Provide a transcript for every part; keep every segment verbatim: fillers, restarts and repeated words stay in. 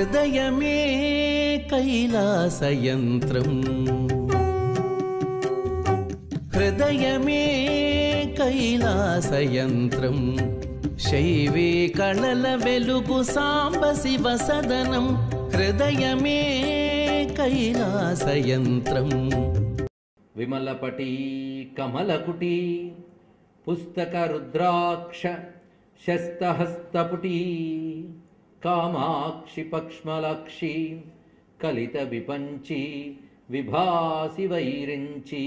హృదయమే కైలాసయంత్రం హృదయమే కైలాసయంత్రం శైవే కళల వెలుగు సాంబ శివ సదనం హృదయమే కైలాసయంత్రం విమలపటి కమలకుటి పుస్తక రుద్రాక్ష శస్తహస్తపుటి కామాక్షి పక్ష్మలాక్షి కలిత విపంచి విభాసి వైరించి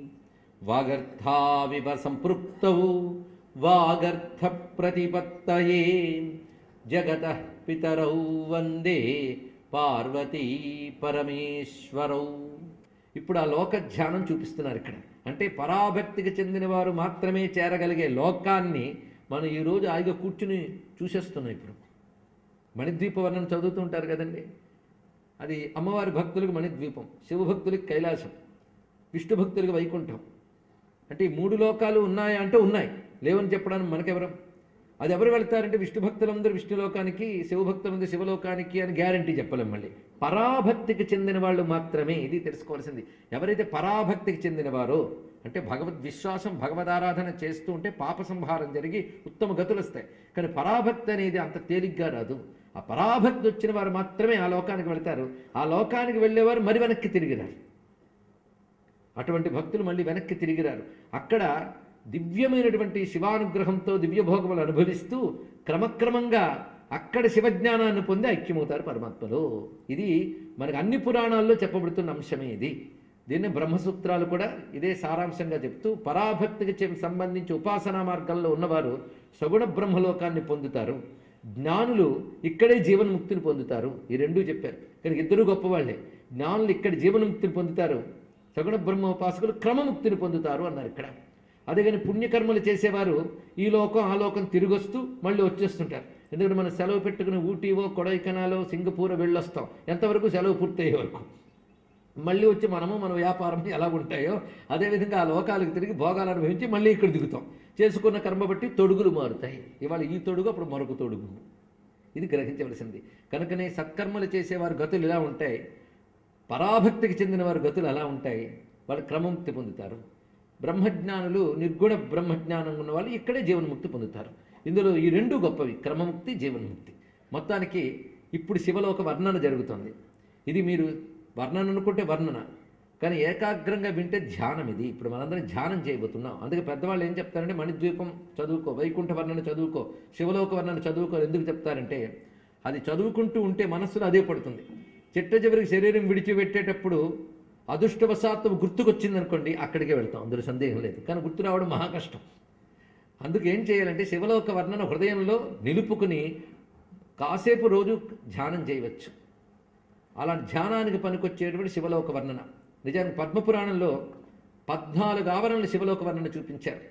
వాగర్థావివ సంపృక్తౌ వాగర్థ ప్రతిపత్తయే జగతః పితరౌ వందే పార్వతీ పరమేశ్వరౌ. ఇప్పుడు ఆ లోక ధ్యానం చూపిస్తున్నారు ఇక్కడ. అంటే పరాభక్తికి చెందిన వారు మాత్రమే చేరగలిగే లోకాన్ని మనం ఈరోజు ఆయిగా కూర్చుని చూసేస్తున్నాం. ఇప్పుడు మణిద్వీప వర్ణన చదువుతూ ఉంటారు కదండి. అది అమ్మవారి భక్తులకు మణిద్వీపం, శివభక్తులకి కైలాసం, విష్ణు భక్తులకి వైకుంఠం. అంటే ఈ మూడు లోకాలు ఉన్నాయా అంటే ఉన్నాయి, లేవని చెప్పడానికి మనకెవరం? అది ఎవరు వెళ్తారంటే విష్ణు భక్తులందరూ విష్ణు లోకానికి, శివభక్తులందరూ శివలోకానికి అని గ్యారంటీ చెప్పలేం. మళ్ళీ పరాభక్తికి చెందిన వాళ్ళు మాత్రమే ఇది తెలుసుకోవాల్సింది. ఎవరైతే పరాభక్తికి చెందినవారో అంటే భగవద్ విశ్వాసం, భగవదారాధన చేస్తూ ఉంటే పాప సంహారం జరిగి ఉత్తమ గతులు వస్తాయి. కానీ పరాభక్తి అనేది అంత తేలిగ్గా రాదు. ఆ పరాభక్తి వచ్చిన వారు మాత్రమే ఆ లోకానికి వెళ్తారు. ఆ లోకానికి వెళ్ళేవారు మరి వెనక్కి తిరిగిరారు. అటువంటి భక్తులు మళ్ళీ వెనక్కి తిరిగిరారు. అక్కడ దివ్యమైనటువంటి శివానుగ్రహంతో దివ్యభోగములు అనుభవిస్తూ క్రమక్రమంగా అక్కడ శివజ్ఞానాన్ని పొంది ఐక్యమవుతారు పరమాత్మలో. ఇది మనకు అన్ని పురాణాల్లో చెప్పబడుతున్న అంశమే ఇది. దీన్ని బ్రహ్మసూత్రాలు కూడా ఇదే సారాంశంగా చెప్తూ పరాభక్తికి సంబంధించి ఉపాసనా మార్గంలో ఉన్నవారు సగుణ బ్రహ్మలోకాన్ని పొందుతారు, జ్ఞానులు ఇక్కడే జీవన్ముక్తిని పొందుతారు. ఈ రెండూ చెప్పారు. కానీ ఇద్దరు గొప్పవాళ్లే. జ్ఞానులు ఇక్కడ జీవన్ముక్తిని పొందుతారు, సగుణ బ్రహ్మోపాసకులు క్రమముక్తిని పొందుతారు అన్నారు ఇక్కడ. అదే కానీ పుణ్యకర్మలు చేసేవారు ఈ లోకం ఆ లోకం తిరిగొస్తూ మళ్ళీ వచ్చేస్తుంటారు. ఎందుకంటే మనం సెలవు పెట్టుకుని ఊటీవో కొడైకెనాలో సింగపూర్ వెళ్ళొస్తాం. ఎంతవరకు సెలవు పూర్తయ్యే వరకు మళ్ళీ వచ్చి మనము మన వ్యాపారం ఎలా ఉంటాయో అదేవిధంగా ఆ లోకాలకు తిరిగి భోగాలు అనుభవించి మళ్ళీ ఇక్కడ దిగుతాం. చేసుకున్న కర్మ బట్టి తొడుగులు మారుతాయి. ఇవాళ ఈ తొడుగు అప్పుడు మరొక తొడుగు. ఇది గ్రహించవలసింది. కనుకనే సత్కర్మలు చేసేవారు గతులు ఇలా ఉంటాయి, పరాభక్తికి చెందిన వారి గతులు అలా ఉంటాయి. వాళ్ళు క్రమముక్తి పొందుతారు. బ్రహ్మజ్ఞానులు నిర్గుణ బ్రహ్మజ్ఞానం ఉన్న వాళ్ళు ఇక్కడే జీవన్ముక్తి పొందుతారు. ఇందులో ఈ రెండు గొప్పవి, క్రమముక్తి, జీవన్ముక్తి. మొత్తానికి ఇప్పుడు శివలోక వర్ణన జరుగుతుంది. ఇది మీరు వర్ణన అనుకుంటే వర్ణన, కానీ ఏకాగ్రంగా వింటే ధ్యానం. ఇది ఇప్పుడు మనందరం ధ్యానం చేయబోతున్నాం. అందుకే పెద్దవాళ్ళు ఏం చెప్తారంటే మణిద్వీపం చదువుకో, వైకుంఠ వర్ణన చదువుకో, శివలోక వర్ణన చదువుకో. ఎందుకు చెప్తారంటే అది చదువుకుంటూ ఉంటే మనస్సులో అదే పడుతుంది. చిట్ట చివరికి శరీరం విడిచిపెట్టేటప్పుడు అదృష్టవశాత్తు గుర్తుకొచ్చిందనుకోండి అక్కడికే వెళ్తాం, అందులో సందేహం లేదు. కానీ గుర్తు రావడం మహా కష్టం. అందుకు ఏం చేయాలంటే శివలోక వర్ణన హృదయంలో నిలుపుకుని కాసేపు రోజు ధ్యానం చేయవచ్చు. అలాంటి ధ్యానానికి పనికొచ్చేటువంటి శివలోక వర్ణన. నిజానికి పద్మపురాణంలో పద్నాలుగు ఆవరణలు శివలోక వర్ణన చూపించారు.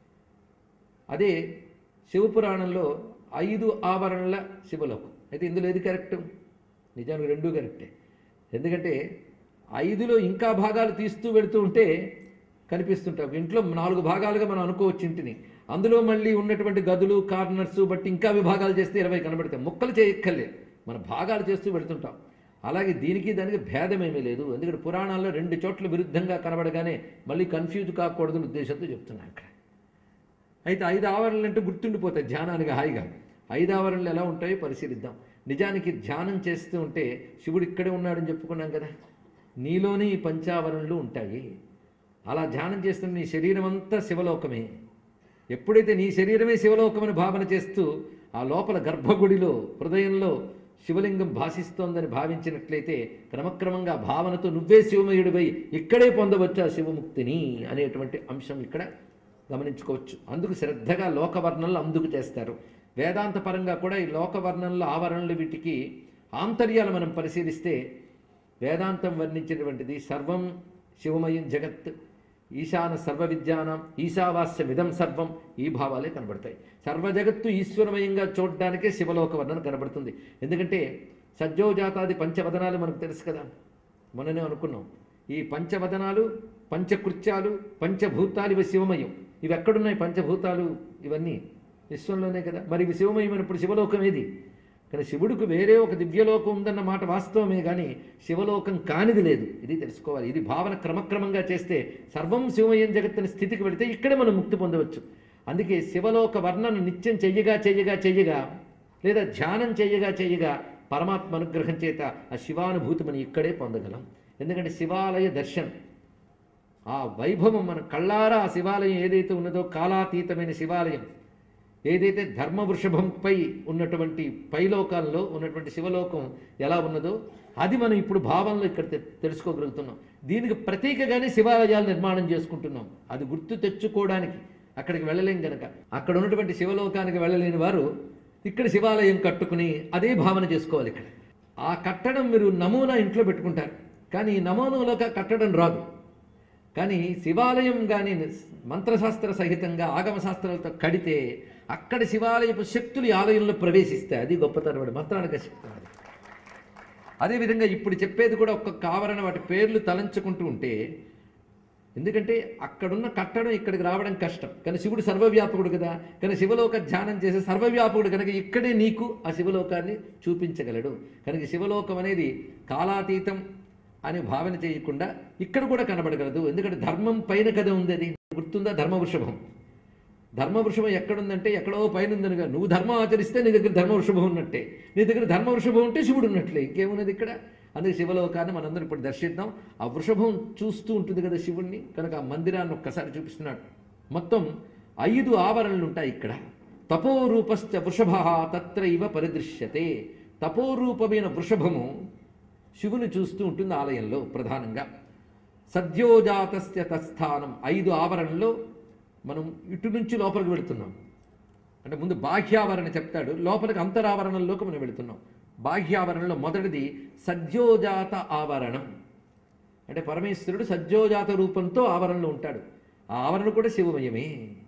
అదే శివపురాణంలో ఐదు ఆవరణల శివలోకం. అయితే ఇందులో ఏది కరెక్టు? నిజానికి రెండూ కరెక్టే. ఎందుకంటే ఐదులో ఇంకా భాగాలు తీస్తూ వెళుతూ ఉంటే కనిపిస్తుంటాం. ఇంట్లో నాలుగు భాగాలుగా మనం అనుకోవచ్చు ఇంటిని. అందులో మళ్ళీ ఉన్నటువంటి గదులు, కార్నర్స్ బట్టి ఇంకా విభాగాలు చేస్తే ఇరవై కనబడతాయి. ముక్కలు చేయక్కర్లే, మన భాగాలు చేస్తూ వెళుతుంటాం. అలాగే దీనికి దానికి భేదమేమీ లేదు. ఎందుకంటే పురాణాల్లో రెండు చోట్ల విరుద్ధంగా కనబడగానే మళ్ళీ కన్ఫ్యూజ్ కాకూడదని ఉద్దేశంతో చెప్తున్నాను అక్కడ. అయితే ఐదు ఆవరణలు అంటే గుర్తుండిపోతాయి ధ్యానానికి హాయిగా. ఐదు ఆవరణలు ఎలా ఉంటాయో పరిశీలిద్దాం. నిజానికి ధ్యానం చేస్తూ ఉంటే శివుడు ఇక్కడే ఉన్నాడని చెప్పుకున్నాం కదా, నీలోనే ఈ పంచావరణలు ఉంటాయి. అలా ధ్యానం చేస్తున్న నీ శరీరం అంతా శివలోకమే. ఎప్పుడైతే నీ శరీరమే శివలోకమని భావన చేస్తూ ఆ లోపల గర్భగుడిలో హృదయంలో శివలింగం భాషిస్తోందని భావించినట్లయితే క్రమక్రమంగా భావనతో నువ్వే శివమయుడిపై ఇక్కడే పొందవచ్చు ఆ శివముక్తిని అనేటువంటి అంశం ఇక్కడ గమనించుకోవచ్చు. అందుకు శ్రద్ధగా లోకవర్ణనలు అందుకు చేస్తారు. వేదాంత పరంగా కూడా ఈ లోకవర్ణనలు, ఆవరణలు, వీటికి ఆంతర్యాలు మనం పరిశీలిస్తే వేదాంతం వర్ణించినటువంటిది సర్వం శివమయం జగత్, ఈశాన సర్వ విద్యానం, ఈశావాస్యమిదం సర్వం, ఈ భావాలే కనబడతాయి. సర్వ జగత్తు ఈశ్వరమయంగా చూడడానికే శివలోక వర్ణన కనబడుతుంది. ఎందుకంటే సజ్జోజాతాది పంచవదనాలు మనకు తెలుసు కదా, మొన్ననే అనుకున్నాం. ఈ పంచవదనాలు, పంచకృత్యాలు, పంచభూతాలు ఇవి శివమయం. ఇవి ఎక్కడున్నాయి పంచభూతాలు? ఇవన్నీ విశ్వంలోనే కదా. మరి ఇవి శివమయం అన్నప్పుడు శివలోకం ఏది? కానీ శివుడికి వేరే ఒక దివ్యలోకం ఉందన్న మాట వాస్తవమే, కానీ శివలోకం కానిది లేదు. ఇది తెలుసుకోవాలి. ఇది భావన క్రమక్రమంగా చేస్తే సర్వం శివమయం జగత్తని స్థితికి వెళితే ఇక్కడే మనం ముక్తి పొందవచ్చు. అందుకే శివలోక వర్ణన నిత్యం చెయ్యగా చెయ్యగా చెయ్యగా లేదా ధ్యానం చెయ్యగా చెయ్యగా పరమాత్మ అనుగ్రహం చేత ఆ శివానుభూతి మనం ఇక్కడే పొందగలం. ఎందుకంటే శివాలయ దర్శనం, ఆ వైభవం మన కళ్ళారా ఆ శివాలయం ఏదైతే ఉన్నదో కాలాతీతమైన శివాలయం ఏదైతే ధర్మ వృషభంపై ఉన్నటువంటి పైలోకాల్లో ఉన్నటువంటి శివలోకం ఎలా ఉన్నదో అది మనం ఇప్పుడు భావంలో ఇక్కడ తెలుసుకోగలుగుతున్నాం. దీనికి ప్రతీకగానే శివాలయాలు నిర్మాణం చేసుకుంటున్నాం. అది గుర్తు తెచ్చుకోవడానికి అక్కడికి వెళ్ళలేం గనక అక్కడ ఉన్నటువంటి శివలోకానికి వెళ్ళలేని వారు ఇక్కడ శివాలయం కట్టుకుని అదే భావన చేసుకోవాలి. ఇక్కడ ఆ కట్టడం మీరు నమూనా ఇంట్లో పెట్టుకుంటారు, కానీ ఈ నమూనాలోకి కట్టడం రాదు. కానీ శివాలయం కానీ మంత్రశాస్త్ర సహితంగా ఆగమశాస్త్రాలతో కడితే అక్కడ శివాలయపు శక్తులు ఈ ఆలయంలో ప్రవేశిస్తాయి. అది గొప్పతనం, మంత్రానికి శక్తి. అదేవిధంగా ఇప్పుడు చెప్పేది కూడా ఒక్కొక్క ఆవరణ వాటి పేర్లు తలంచుకుంటూ ఉంటే, ఎందుకంటే అక్కడున్న కట్టడం ఇక్కడికి రావడం కష్టం, కానీ శివుడు సర్వవ్యాపకుడు కదా. కానీ శివలోక ధ్యానం చేసే సర్వవ్యాపకుడు కనుక ఇక్కడే నీకు ఆ శివలోకాన్ని చూపించగలడు. కనుక శివలోకం అనేది కాలాతీతం అని భావన చేయకుండా ఇక్కడ కూడా కనబడగలదు. ఎందుకంటే ధర్మం పైన కదా ఉంది. అది గుర్తుందా? ధర్మవృషభం. ధర్మవృషభం ఎక్కడుందంటే ఎక్కడో పైన ఉందనిగా. నువ్వు ధర్మం ఆచరిస్తే నీ దగ్గర ధర్మవృషభం ఉన్నట్టే, నీ దగ్గర ధర్మవృషభం ఉంటే శివుడు ఉన్నట్లే, ఇంకేమున్నది ఇక్కడ. అందుకే శివలోకాన్ని మనందరం ఇప్పుడు దర్శిద్దాం. ఆ వృషభం చూస్తూ ఉంటుంది కదా శివుణ్ణి, కనుక ఆ మందిరాన్ని ఒక్కసారి చూపిస్తున్నాడు. మొత్తం ఐదు ఆవరణలు ఉంటాయి ఇక్కడ. తపోరూపశ్చ వృషభ తత్రైవ పరిదృశ్యతే. తపోరూపమైన వృషభము శివుని చూస్తూ ఉంటుంది ఆలయంలో ప్రధానంగా. సద్యోజాతస్య తస్థానం. ఐదు ఆవరణలో మనం ఇటు నుంచి లోపలికి వెళుతున్నాం. అంటే ముందు బాహ్యావరణ చెప్తాడు, లోపలికి అంతరావరణంలోకి మనం వెళుతున్నాం. బాహ్యావరణలో మొదటిది సద్యోజాత ఆవరణం. అంటే పరమేశ్వరుడు సద్యోజాత రూపంతో ఆవరణలో ఉంటాడు. ఆ ఆవరణ కూడా శివమయమే.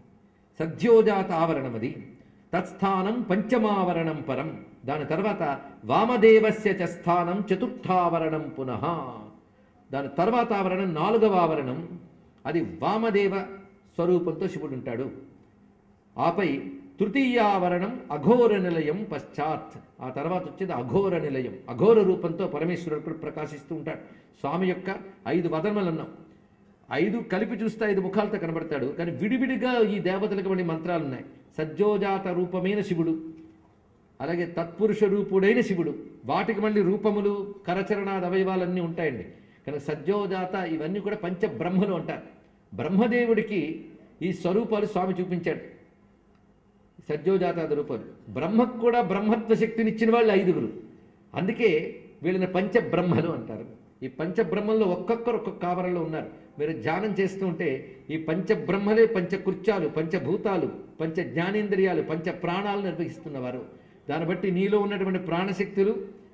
సద్యోజాత ఆవరణం అది. తత్స్థానం పంచమావరణం పరం. దాని తర్వాత వామదేవస్య చ స్థానం చతుర్థావరణం పునః. దాని తర్వాత ఆవరణం నాలుగవ ఆవరణం, అది వామదేవ స్వరూపంతో శివుడు ఉంటాడు. ఆపై తృతీయావరణం అఘోర నిలయం పశ్చాత్. ఆ తర్వాత వచ్చేది అఘోర నిలయం. అఘోర రూపంతో పరమేశ్వరుడు ప్రకాశిస్తూ ఉంటాడు. స్వామి యొక్క ఐదు వదనములు అన్నాం, ఐదు కలిపి చూస్తే ఐదు ముఖాలతో కనబడతాడు. కానీ విడివిడిగా ఈ దేవతలకు మళ్ళీ మంత్రాలు ఉన్నాయి. సజ్జోజాత రూపమైన శివుడు, అలాగే తత్పురుష రూపుడైన శివుడు, వాటికి మళ్ళీ రూపములు కరచరణాది అవయవాలన్నీ ఉంటాయండి. కనుక సజ్జోజాత ఇవన్నీ కూడా పంచబ్రహ్మలు అంటారు. బ్రహ్మదేవుడికి ఈ స్వరూపాలు స్వామి చూపించాడు. సజ్జోజాతాది రూపాలు. బ్రహ్మకు కూడా బ్రహ్మత్వ శక్తిని ఇచ్చిన వాళ్ళు ఐదుగురు, అందుకే వీళ్ళని పంచబ్రహ్మలు అంటారు. ఈ పంచబ్రహ్మల్లో ఒక్కొక్కరు ఒక్కొక్క ఆవరణలో ఉన్నారు. మీరు ధ్యానం చేస్తూ ఉంటే ఈ పంచబ్రహ్మలే పంచకృత్యాలు, పంచభూతాలు, పంచ జ్ఞానేంద్రియాలు, పంచ ప్రాణాలు నిర్వహిస్తున్నవారు. దాన్ని బట్టి నీలో ఉన్నటువంటి ప్రాణశక్తులు,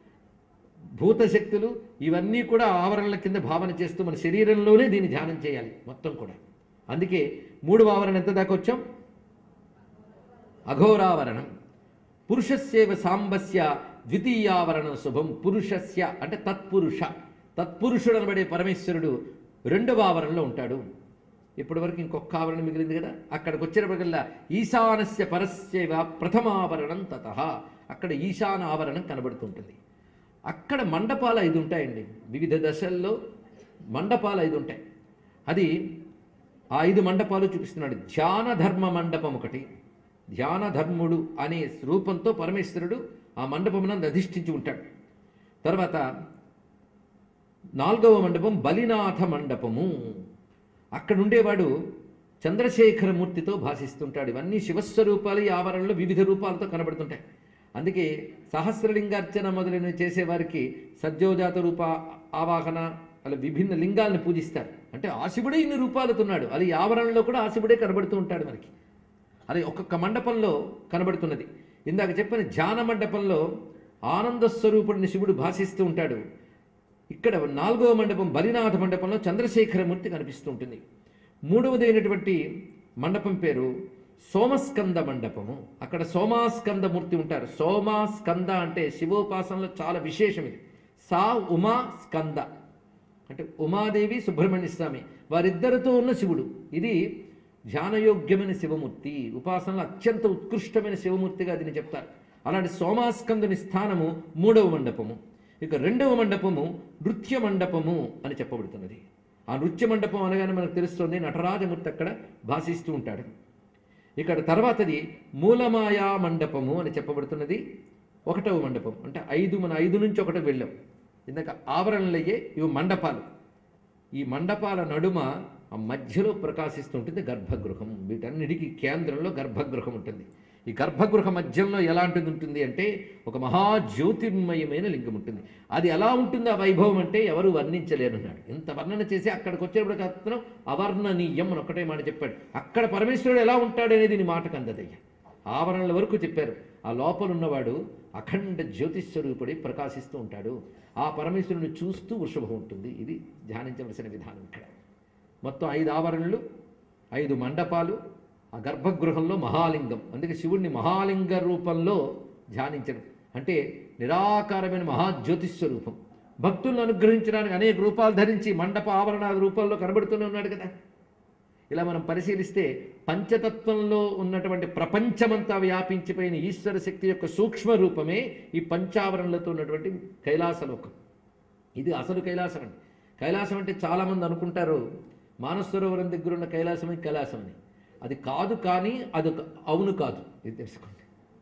భూతశక్తులు ఇవన్నీ కూడా ఆవరణల కింద భావన చేస్తూ మన శరీరంలోనే దీన్ని ధ్యానం చేయాలి మొత్తం కూడా. అందుకే మూడవ ఆవరణ ఎంత దాకా వచ్చాం? అఘోరావరణం. పురుషస్యేవ సాంబస్య ద్వితీయావరణం శుభం. పురుషస్య అంటే తత్పురుష, తత్పురుషుడు అనబడే పరమేశ్వరుడు రెండవ ఆవరణలో ఉంటాడు. ఇప్పటి వరకు ఇంకొక ఆవరణ మిగిలింది కదా, అక్కడికి వచ్చేటప్పటికల్లా ఈశానస్య పరస్యవ ప్రథమావరణం తతః. అక్కడ ఈశాన ఆవరణం కనబడుతుంటుంది. అక్కడ మండపాలు ఐదు ఉంటాయండి. వివిధ దశల్లో మండపాలు ఐదు ఉంటాయి. అది ఆ ఐదు మండపాలు చూపిస్తున్నాడు. ధ్యాన ధర్మ మండపం ఒకటి. ధ్యాన ధర్ముడు అనే రూపంతో పరమేశ్వరుడు ఆ మండపమునందు అధిష్ఠించి ఉంటాడు. తర్వాత నాలుగవ మండపం బలినాథ మండపము. అక్కడ ఉండేవాడు చంద్రశేఖరమూర్తితో భాషిస్తుంటాడు. ఇవన్నీ శివస్వరూపాలు ఈ ఆవరణలో వివిధ రూపాలతో కనబడుతుంటాయి. అందుకే సహస్రలింగార్చన మొదలైనవి చేసేవారికి సజ్జోజాత రూప ఆవాహన అలా విభిన్న లింగాలను పూజిస్తారు. అంటే ఆ శివుడే ఇన్ని రూపాలుతున్నాడు. అది ఈ ఆవరణలో కూడా ఆ శివుడే కనబడుతూ ఉంటాడు మనకి. అది ఒక్కొక్క మండపంలో కనబడుతున్నది. ఇందాక చెప్పిన ధ్యాన మండపంలో ఆనంద స్వరూపుడిని శివుడు భాషిస్తూ ఉంటాడు. ఇక్కడ నాలుగవ మండపం బలినాథ మండపంలో చంద్రశేఖరమూర్తి కనిపిస్తూ ఉంటుంది. మూడవదైనటువంటి మండపం పేరు సోమస్కంద మండపము. అక్కడ సోమాస్కందమూర్తి ఉంటారు. సోమాస్కంద అంటే శివోపాసనలో చాలా విశేషం ఇది. సా ఉమా స్కంద అంటే ఉమాదేవి సుబ్రహ్మణ్య స్వామి వారిద్దరితో ఉన్న శివుడు. ఇది ధ్యానయోగ్యమైన శివమూర్తి, ఉపాసనలో అత్యంత ఉత్కృష్టమైన శివమూర్తిగా దీన్ని చెప్తారు. అలాంటి సోమాస్కందుని స్థానము మూడవ మండపము. ఇక రెండవ మండపము నృత్య మండపము అని చెప్పబడుతున్నది. ఆ నృత్య మండపం అనగానే మనకు తెలుస్తుంది నటరాజమూర్తి అక్కడ భాషిస్తూ ఉంటాడు. ఇక్కడ తర్వాతది మూలమాయా మండపము అని చెప్పబడుతున్నది, ఒకటవ మండపం. అంటే ఐదు మన ఐదు నుంచి ఒకటి వెళ్ళాం. ఇందాక ఆవరణలయ్యే ఇవి మండపాలు. ఈ మండపాల నడుమ ఆ మధ్యలో ప్రకాశిస్తుంటుంది గర్భగృహం. వీటన్నిటికీ కేంద్రంలో గర్భగృహం ఉంటుంది. ఈ గర్భగృహ మధ్యంలో ఎలాంటిది ఉంటుంది అంటే ఒక మహాజ్యోతిర్మయమైన లింగం ఉంటుంది. అది ఎలా ఉంటుంది ఆ వైభవం అంటే ఎవరు వర్ణించలేరన్నాడు. ఇంత వర్ణన చేసి అక్కడికి వచ్చేప్పుడు అతను అవర్ణనీయం అని ఒకటే మాట చెప్పాడు. అక్కడ పరమేశ్వరుడు ఎలా ఉంటాడు అనేది నీ మాటకు అందదయ్య. ఆవరణల వరకు చెప్పారు. ఆ లోపల ఉన్నవాడు అఖండ జ్యోతిస్వరూపుడి ప్రకాశిస్తూ ఉంటాడు. ఆ పరమేశ్వరుని చూస్తూ వృషభం ఉంటుంది. ఇది ధ్యానించవలసిన విధానం. ఇక్కడ మొత్తం ఐదు ఆవరణలు, ఐదు మండపాలు, ఆ గర్భగృహంలో మహాలింగం. అందుకే శివుడిని మహాలింగ రూపంలో ధ్యానించడం అంటే నిరాకారమైన మహాజ్యోతిస్వరూపం. భక్తులను అనుగ్రహించడానికి అనేక రూపాలు ధరించి మండప ఆవరణాల రూపంలో కనబడుతూనే ఉన్నాడు కదా. ఇలా మనం పరిశీలిస్తే పంచతత్వంలో ఉన్నటువంటి ప్రపంచమంతా వ్యాపించిపోయిన ఈశ్వర శక్తి యొక్క సూక్ష్మ రూపమే ఈ పంచావరణలతో ఉన్నటువంటి కైలాసలోకం. ఇది అసలు కైలాసం అండి. కైలాసం అంటే చాలామంది అనుకుంటారు మానసరోవరం దగ్గర ఉన్న కైలాసమే కైలాసం అని. అది కాదు, కానీ అది అవును కాదు, ఇది తెలుసుకోండి.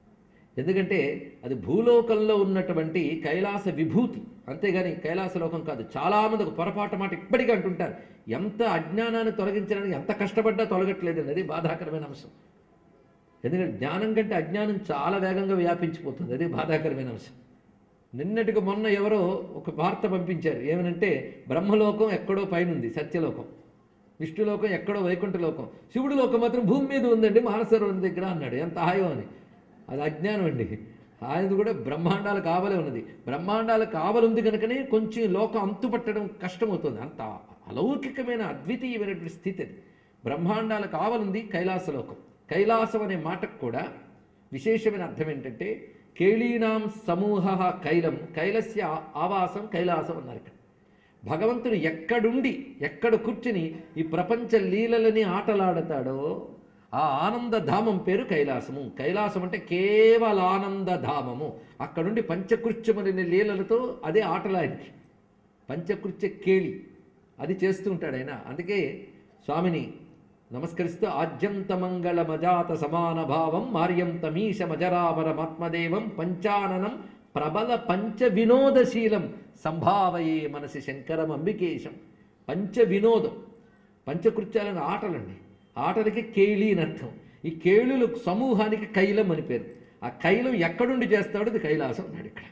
ఎందుకంటే అది భూలోకంలో ఉన్నటువంటి కైలాస విభూతి, అంతేగాని కైలాసలోకం కాదు. చాలామంది ఒక పొరపాటు మాట ఇప్పటికీ అంటుంటారు, ఎంత అజ్ఞానాన్ని తొలగించడానికి ఎంత కష్టపడ్డా తొలగట్లేదండి. అది బాధాకరమైన అంశం. ఎందుకంటే జ్ఞానం కంటే అజ్ఞానం చాలా వేగంగా వ్యాపించిపోతుంది. అది బాధాకరమైన అంశం. నిన్నటికి మొన్న ఎవరో ఒక వార్త పంపించారు. ఏమనంటే బ్రహ్మలోకం ఎక్కడో పైన ఉంది, సత్యలోకం. విష్ణులోకం ఎక్కడో వైకుంఠలోకం. శివుడి లోకం మాత్రం భూమి మీద ఉందండి మానసరోవరం దగ్గర అన్నాడు. ఎంత హాయో అని. అది అజ్ఞానం అండి. ఆయనది కూడా బ్రహ్మాండాలు కావలే ఉన్నది. బ్రహ్మాండాలు కావలుంది కనుకనే కొంచెం లోకం అంతుపట్టడం కష్టమవుతుంది. అంత అలౌకికమైన అద్వితీయమైనటువంటి స్థితి అది. బ్రహ్మాండాలు కావలుంది కైలాసలోకం. కైలాసం అనే మాటకు కూడా విశేషమైన అర్థం ఏంటంటే కేళీనాం సమూహ కైలం, కైలస్య ఆవాసం కైలాసం అన్నారు. ఇక్కడ భగవంతుడు ఎక్కడుండి ఎక్కడ కూర్చుని ఈ ప్రపంచ లీలలని ఆటలాడతాడో ఆ ఆనందధామం పేరు కైలాసము. కైలాసం అంటే కేవల ఆనందధామము. అక్కడుండి పంచకృత్యములని లీలలతో అదే ఆటలాడికి పంచకృత్య కేళి అది చేస్తూ ఉంటాడు ఆయన. అందుకే స్వామిని నమస్కరిస్తూ ఆద్యంతమంగళ మజాత సమాన భావం మార్యం తమీశ మజరామరమాత్మదేవం పంచాననం ప్రబల పంచ వినోదశీలం సంభావయే మనసి శంకరం అంబికేశం. పంచ వినోదం, పంచకృత్యాలను ఆటలండి. ఆటలకి కేళి అని అర్థం. ఈ కేళులు సమూహానికి కైలం అని పేరు. ఆ కైలం ఎక్కడుండి చేస్తాడు అది కైలాసం అన్నాడు ఇక్కడ.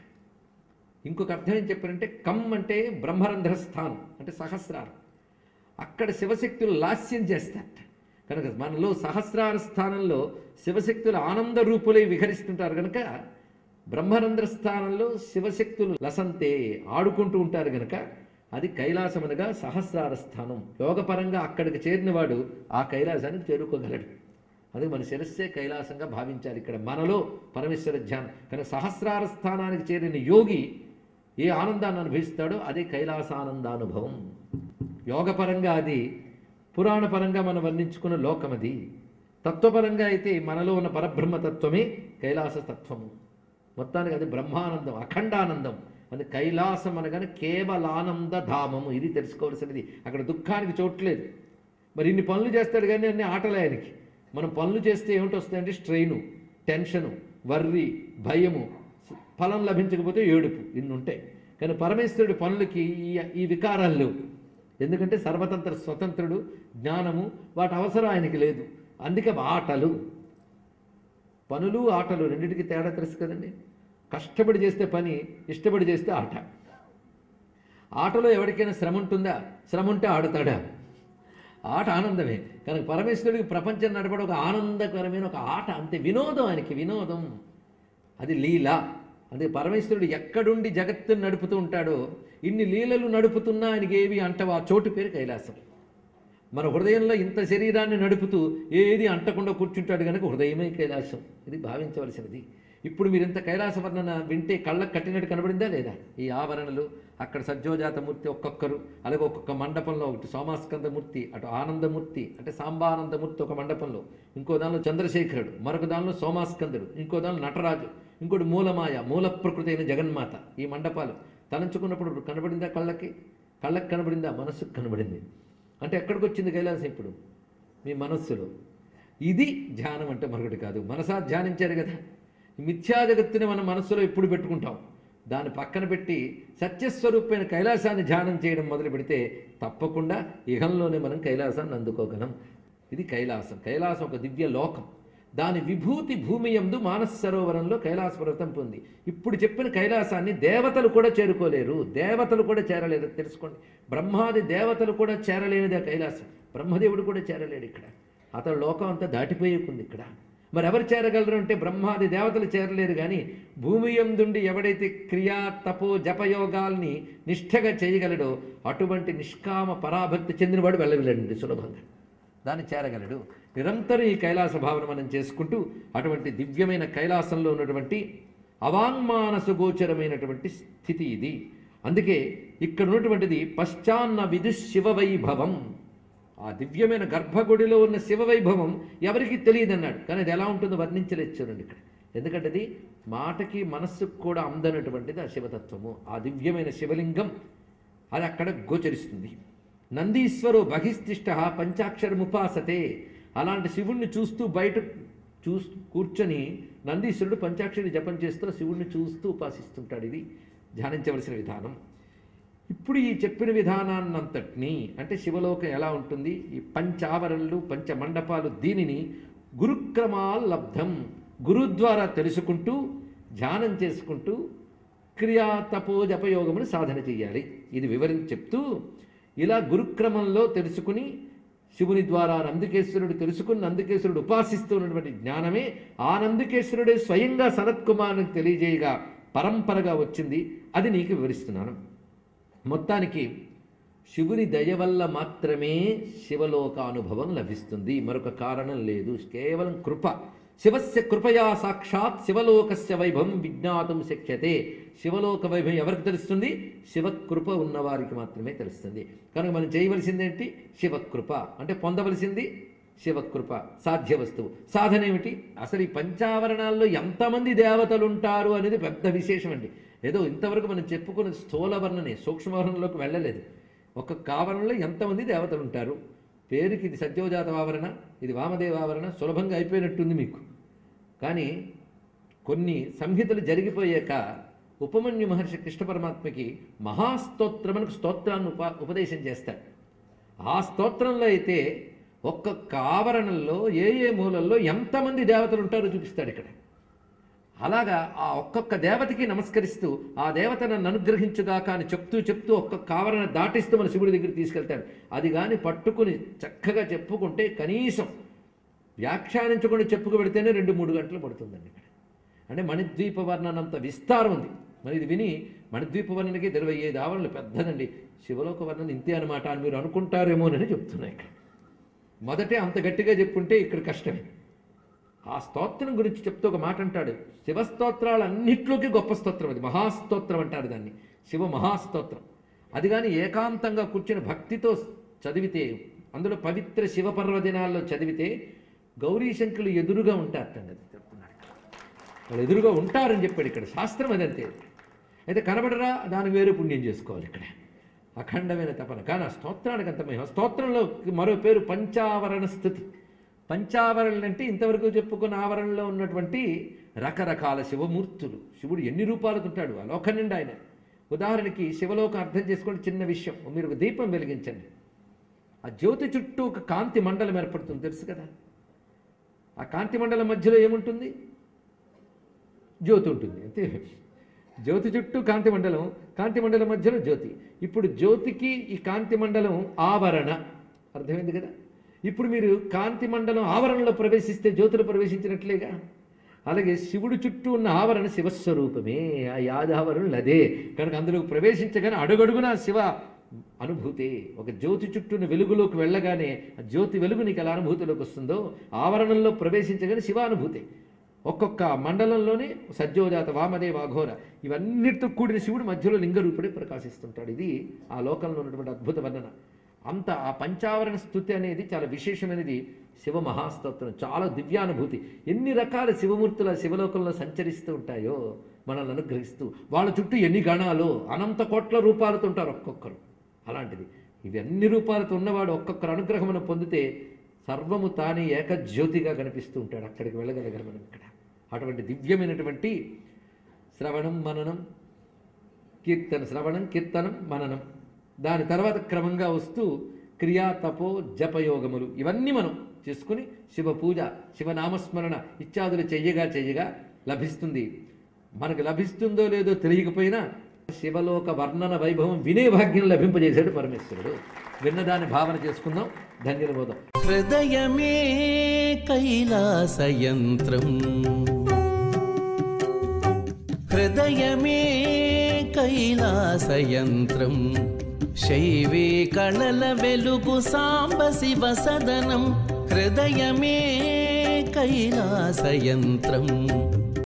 ఇంకొక అర్థం ఏం చెప్పారంటే కమ్ అంటే బ్రహ్మరంధ్ర స్థానం అంటే సహస్రారం. అక్కడ శివశక్తులు లాస్యం చేస్తారట. కనుక మనలో సహస్రార స్థానంలో శివశక్తులు ఆనంద రూపులై విహరిస్తుంటారు కనుక బ్రహ్మరంధ్ర స్థానంలో శివశక్తులు లసంతే ఆడుకుంటూ ఉంటారు కనుక అది కైలాసం అనగా సహస్రార స్థానం. యోగపరంగా అక్కడికి చేరినవాడు ఆ కైలాసానికి చేరుకోగలడు. అది మన శిరస్సే కైలాసంగా భావించాలి. ఇక్కడ మనలో పరమేశ్వర ధ్యానం. కానీ సహస్రార స్థానానికి చేరిన యోగి ఏ ఆనందాన్ని అనుభవిస్తాడో అదే కైలాసానందానుభవం. యోగపరంగా అది, పురాణపరంగా మనం వర్ణించుకున్న లోకం అది. తత్వపరంగా అయితే మనలో ఉన్న పరబ్రహ్మతత్వమే కైలాస తత్వము. మొత్తానికి అది బ్రహ్మానందం, అఖండానందం. అది కైలాసం అనగానే కేవలానంద ధామము. ఇది తెలుసుకోవాల్సినది. అక్కడ దుఃఖానికి చోట్లేదు. మరి ఇన్ని పనులు చేస్తాడు కానీ అన్ని ఆటలే ఆయనకి. మనం పనులు చేస్తే ఏమిటి వస్తాయంటే స్ట్రెయిను, టెన్షను, వర్రి, భయము, ఫలం లభించకపోతే ఏడుపు, ఇన్ని ఉంటాయి. కానీ పరమేశ్వరుడి పనులకి ఈ ఈ వికారాలు లేవు. ఎందుకంటే సర్వతంత్ర స్వతంత్రుడు, జ్ఞానము, వాటి అవసరం ఆయనకి లేదు. అందుకే ఆటలు, పనులు ఆటలు రెండింటికి తేడా తెలుసు కదండి. కష్టపడి చేస్తే పని, ఇష్టపడి చేస్తే ఆట. ఆటలో ఎవరికైనా శ్రమ ఉంటుందా? శ్రమ ఉంటే ఆడతాడా? ఆట ఆనందమే. కనుక పరమేశ్వరుడికి ప్రపంచం నడపడం ఒక ఆనందకరమైన ఒక ఆట, అంతే. వినోదం ఆయనకి, వినోదం. అది లీల. అదే పరమేశ్వరుడు ఎక్కడుండి జగత్తును నడుపుతూ ఉంటాడో, ఇన్ని లీలలు నడుపుతున్నా ఆయనకి ఏవి అంటవా ఆ చోటు పేరు కైలాసం. మన హృదయంలో ఇంత శరీరాన్ని నడుపుతూ ఏది అంటకుండా కూర్చుంటాడు కనుక హృదయమే కైలాసం. ఇది భావించవలసినది. ఇప్పుడు మీరు ఇంత కైలాస వర్ణన వింటే కళ్ళకు కట్టినట్టు కనబడిందా లేదా? ఈ ఆవరణలు, అక్కడ సజ్జోజాతమూర్తి ఒక్కొక్కరు, అలాగే ఒక్కొక్క మండపంలో ఒకటి సోమాస్కందమూర్తి, అటు ఆనందమూర్తి అంటే సాంబానందమూర్తి ఒక మండపంలో, ఇంకో దానిలో చంద్రశేఖరుడు, మరొక దానిలో సోమాస్కందుడు, ఇంకో దానిలో నటరాజు, ఇంకోటి మూలమాయ, మూల ప్రకృతి అయిన జగన్మాత. ఈ మండపాలు తలంచుకున్నప్పుడు కనబడిందా కళ్ళకి? కళ్ళకి కనబడిందా? మనస్సుకు కనబడింది. అంటే ఎక్కడికి వచ్చింది కైలాసం? ఇప్పుడు మీ మనస్సులో. ఇది ధ్యానం అంటే మరొకటి కాదు. మనసా ధ్యానించారు కదా. మిథ్యా జగత్తుని మన మనస్సులో ఎప్పుడు పెట్టుకుంటాం. దాన్ని పక్కన పెట్టి సత్యస్వరూపమైన కైలాసాన్ని ధ్యానం చేయడం మొదలు పెడితే తప్పకుండా ఇహంలోనే మనం కైలాసాన్ని అందుకోగలం. ఇది కైలాసం. కైలాసం ఒక దివ్య లోకం. దాని విభూతి భూమి యందు మానస సరోవరంలో కైలాస పర్వతం పొంది. ఇప్పుడు చెప్పిన కైలాసాన్ని దేవతలు కూడా చేరుకోలేరు. దేవతలు కూడా చేరలేరు. తెలుసుకోండి, బ్రహ్మాది దేవతలు కూడా చేరలేనిదే కైలాసం. బ్రహ్మదేవుడు కూడా చేరలేడు ఇక్కడ. అతడు లోకం అంతా దాటిపోయేకుంది ఇక్కడ. మరి ఎవరు చేరగలరు అంటే బ్రహ్మాది దేవతలు చేరలేరు. కానీ భూమి యందుండి ఎవడైతే క్రియా తపో జపయోగాల్ని నిష్ఠగా చేయగలడో అటువంటి నిష్కామ పరాభక్తి చెందినవాడు వెళ్ళగలండి సులభంగా. దాన్ని చేరగలడు. నిరంతరం ఈ కైలాస భావన మనం చేసుకుంటూ అటువంటి దివ్యమైన కైలాసంలో ఉన్నటువంటి అవాంగ్మానసు గోచరమైనటువంటి స్థితి ఇది. అందుకే ఇక్కడ ఉన్నటువంటిది పశ్చాన్న విదు శివవైభవం. ఆ దివ్యమైన గర్భగుడిలో ఉన్న శివవైభవం ఎవరికి తెలియదన్నాడు. కానీ అది ఎలా ఉంటుందో వర్ణించలేదు చూడండి ఇక్కడ. ఎందుకంటే అది మాటకి మనస్సుకు కూడా అందనటువంటిది ఆ శివతత్వము. ఆ దివ్యమైన శివలింగం అది అక్కడ గోచరిస్తుంది. నందీశ్వరో బహిస్తిష్ట పంచాక్షరముపాసతే. అలాంటి శివుణ్ణి చూస్తూ బయట చూస్తూ కూర్చొని నందీశ్వరుడు పంచాక్షరి జపం చేస్తూ శివుణ్ణి చూస్తూ ఉపాసిస్తుంటాడు. ఇది ధ్యానించవలసిన విధానం. ఇప్పుడు ఈ చెప్పిన విధానాన్నంతటినీ అంటే శివలోకం ఎలా ఉంటుంది, ఈ పంచావరణలు పంచమండపాలు, దీనిని గురుక్రమాల్లబ్ధం, గురు ద్వారా తెలుసుకుంటూ ధ్యానం చేసుకుంటూ క్రియా తపో జపయోగమును సాధన చేయాలి. ఇది వివరించి చెప్తూ ఇలా గురుక్రమంలో తెలుసుకుని శివుని ద్వారా నందికేశ్వరుడు తెలుసుకుని నందికేశ్వరుడు ఉపాసిస్తూ ఉన్నటువంటి జ్ఞానమే ఆ నందికేశ్వరుడే స్వయంగా సనత్కుమారునికి తెలియజేయగా పరంపరగా వచ్చింది. అది నీకు వివరిస్తున్నాను. మొత్తానికి శివుని దయ వల్ల మాత్రమే శివలోకానుభవం లభిస్తుంది. మరొక కారణం లేదు. కేవలం కృప. శివస్య కృపయా సాక్షాత్ శివలోకస్య వైభవం విజ్ఞాతం శక్యతే. శివలోక వైభవం ఎవరికి తెలుస్తుంది? శివకృప ఉన్నవారికి మాత్రమే తెలుస్తుంది. కనుక మనం చేయవలసిందేంటి? శివకృప. అంటే పొందవలసింది శివకృప. సాధ్య వస్తువు. సాధన ఏమిటి? అసలు ఈ పంచావరణాల్లో ఎంతమంది దేవతలు ఉంటారు అనేది పెద్ద విశేషం అండి. ఏదో ఇంతవరకు మనం చెప్పుకున్న స్థూల వర్ణనే, సూక్ష్మవర్ణంలోకి వెళ్ళలేదు. ఒక్కొక్క ఆవరణలో ఎంతమంది దేవతలు ఉంటారు. పేరుకి ఇది సత్యోజాత ఆవరణ, ఇది వామదేవ ఆవరణ, సులభంగా అయిపోయినట్టుంది మీకు. కానీ కొన్ని సంహితలు జరిగిపోయాక ఉపమన్యు మహర్షి కృష్ణ పరమాత్మకి మహాస్తోత్రమునకు స్తోత్రాన్ని ఉప ఉపదేశం చేస్తాడు. ఆ స్తోత్రంలో అయితే ఒక్కొక్క ఆవరణల్లో ఏ ఏ మూలల్లో ఎంతమంది దేవతలు ఉంటారో చూపిస్తాడు ఇక్కడ. అలాగా ఆ ఒక్కొక్క దేవతకి నమస్కరిస్తూ ఆ దేవత నన్ను అనుగ్రహించుగాక అని చెప్తూ చెప్తూ ఒక్కొక్క ఆవరణ దాటిస్తూ మన శివుడి దగ్గర తీసుకెళ్తాడు. అది కానీ పట్టుకుని చక్కగా చెప్పుకుంటే కనీసం వ్యాఖ్యానించకుండా చెప్పుకు పెడితేనే రెండు మూడు గంటలు పడుతుందండి ఇక్కడ. అంటే మణిద్వీప వర్ణనంత విస్తారం ఉంది. మరి ఇది విని మణిద్వీప వర్ణనకి ఇరవై ఐదు ఆవరణలు పెద్దదండి. శివలోక వర్ణన ఇంతే అనమాట అని మీరు అనుకుంటారేమోనని చెప్తున్నాయి ఇక్కడ. మొదటే అంత గట్టిగా చెప్పుంటే ఇక్కడ కష్టమే. ఆ స్తోత్రం గురించి చెప్తూ ఒక మాట అంటాడు. శివస్తోత్రాలన్నిట్లోకి గొప్ప స్తోత్రం అది. మహాస్తోత్రం అంటారు దాన్ని. శివ మహాస్తోత్రం. అది కానీ ఏకాంతంగా కూర్చుని భక్తితో చదివితే, అందులో పవిత్ర శివ పర్వదినాల్లో చదివితే గౌరీశంకరులు ఎదురుగా ఉంటారటండి. అది చెప్తున్నాడు. వాళ్ళు ఎదురుగా ఉంటారని చెప్పాడు ఇక్కడ. శాస్త్రం అదంతే. అయితే కనబడరా, దానికి వేరే పుణ్యం చేసుకోవాలి ఇక్కడ. అఖండమైన తపన. కానీ ఆ స్తోత్రానికి అంత మహిమ. స్తోత్రంలో మరో పేరు పంచావరణ స్థుతి. పంచావరణలు అంటే ఇంతవరకు చెప్పుకున్న ఆవరణలో ఉన్నటువంటి రకరకాల శివమూర్తులు. శివుడు ఎన్ని రూపాలకు ఉంటాడు ఆ లోకం నిండా ఆయన. ఉదాహరణకి శివలోకం అర్థం చేసుకోండి. చిన్న విషయం, మీరు ఒక దీపం వెలిగించండి. ఆ జ్యోతి చుట్టూ ఒక కాంతి మండలం ఏర్పడుతుంది, తెలుసు కదా. ఆ కాంతి మండలం మధ్యలో ఏముంటుంది? జ్యోతి ఉంటుంది అంతే. జ్యోతి చుట్టూ కాంతి మండలం, కాంతి మండలం మధ్యలో జ్యోతి. ఇప్పుడు జ్యోతికి ఈ కాంతి మండలం ఆవరణ. అర్థమైంది కదా. ఇప్పుడు మీరు కాంతి మండలం ఆవరణలో ప్రవేశిస్తే జ్యోతిలో ప్రవేశించినట్లేగా. అలాగే శివుడు చుట్టూ ఉన్న ఆవరణ శివస్వరూపమే. ఆ యాదావరణలు అదే. కనుక అందులో ప్రవేశించగానే అడుగడుగునా శివ అనుభూతే. ఒక జ్యోతి చుట్టూన్న వెలుగులోకి వెళ్ళగానే ఆ జ్యోతి వెలుగు నీకు ఎలా అనుభూతిలోకి వస్తుందో, ఆవరణంలో ప్రవేశించగానే శివానుభూతే. ఒక్కొక్క మండలంలోనే సజ్జోజాత వామదేవ అఘోర ఇవన్నిటితో కూడిన శివుడు మధ్యలో లింగరూపుడే ప్రకాశిస్తుంటాడు. ఇది ఆ లోకంలో ఉన్నటువంటి అద్భుత వర్ణన. అంత ఆ పంచావరణ స్థుతి అనేది చాలా విశేషమైనది. శివ మహాస్తోత్రం చాలా దివ్యానుభూతి. ఎన్ని రకాల శివమూర్తుల శివలోకంలో సంచరిస్తూ ఉంటాయో మనల్ని అనుగ్రహిస్తూ, వాళ్ళ చుట్టూ ఎన్ని గణాలు, అనంత కోట్ల రూపాలతో ఉంటారు ఒక్కొక్కరు. అలాంటిది ఇవన్నీ రూపాలతో ఉన్నవాడు ఒక్కొక్కరు అనుగ్రహమును పొందితే సర్వము తానే ఏకజ్యోతిగా కనిపిస్తూ ఉంటాడు. అక్కడికి వెళ్ళగలగలం మనం ఇక్కడ. అటువంటి దివ్యమైనటువంటి శ్రవణం మననం కీర్తన, శ్రవణం కీర్తనం మననం, దాని తర్వాత క్రమంగా వస్తూ క్రియా తపో జపయోగములు ఇవన్నీ మనం చేసుకుని శివ పూజ శివనామస్మరణ ఇత్యాదులు చెయ్యగా చెయ్యగా లభిస్తుంది. మనకు లభిస్తుందో లేదో తెలియకపోయినా శివలోక వర్ణన వైభవం వినే భాగ్యం లభింపజేశాడు పరమేశ్వరుడు. విన్నదాన్ని భావన చేసుకుందాం. ధన్యవాదం. హృదయమే కైలాసయంత్రం, హృదయమే కైలాసయంత్రం, శైవే కళల వెలుగు సాంబ శివ సదనం, హృదయమే కైలాసయంత్రం.